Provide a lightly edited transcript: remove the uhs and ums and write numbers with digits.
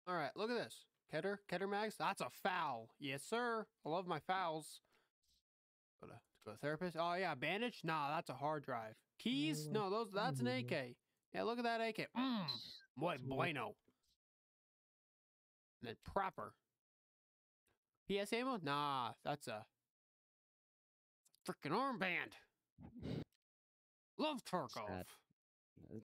All right, look at this. Keter mags. That's a foul. Yes, sir. I love my fouls. Go to a therapist. Oh yeah, bandage. Nah, that's a hard drive. Keys. No, those. That's an AK. Yeah, look at that AK. Muy bueno. And then proper. PS ammo. Nah, that's a freaking armband. Love Tarkov. Sad.